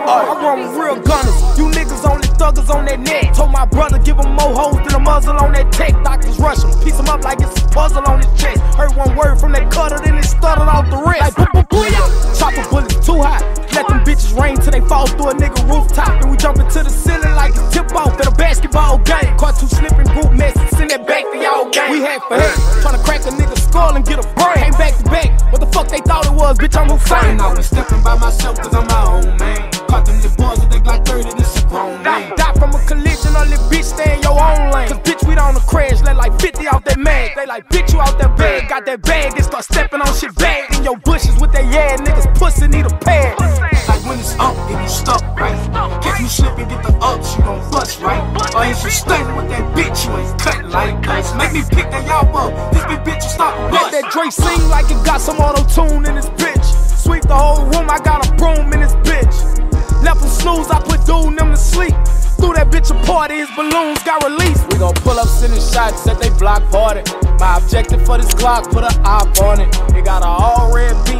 I run with real gunners. You niggas only thuggers on that neck. Told my brother give him more hoes than a muzzle on that tech. Doctors rush him, piece him up like it's a puzzle on his chest. Heard one word from that cutter, then it stuttered off the rest. Like booyah, chopper bullets too hot. Let them bitches rain till they fall through a nigga rooftop. And we jump into the ceiling like it's tip off at a basketball game. Caught two slipping group messes, send that back to y'all game. We had for head, tryna crack a nigga skull and get a brain. Came back to back, what the fuck they thought it was, bitch, I'm Hussein. I was stepping by myself cause I'm my own man. Caught them little boys with they Glock 30, this a grown man. Die from a collision, or little bitch stay in your own lane. Cause bitch, we down the crash, let like 50 out that mag. They like, bitch, you out that bag, got that bag, then start stepping on shit bag. In your bushes with that yeah, niggas pussy need a pad. Like when it's up, get you stuck, right? Catch you slipping, get the ups, you gon' bust, right? Or if you stunning with that bitch, you ain't cut like us. Make me pick that y'all up, this bitch you stop bust. Let that Dre sing like it got some auto-tune in this bitch. Sweep the whole room, I got a broom in this bitch. Left him snooze, I put dude in them to sleep. Threw that bitch a party, his balloons got released. We gon' pull up, sending shots at they block party. My objective for this Glock, put a op on it. It got a all red beat.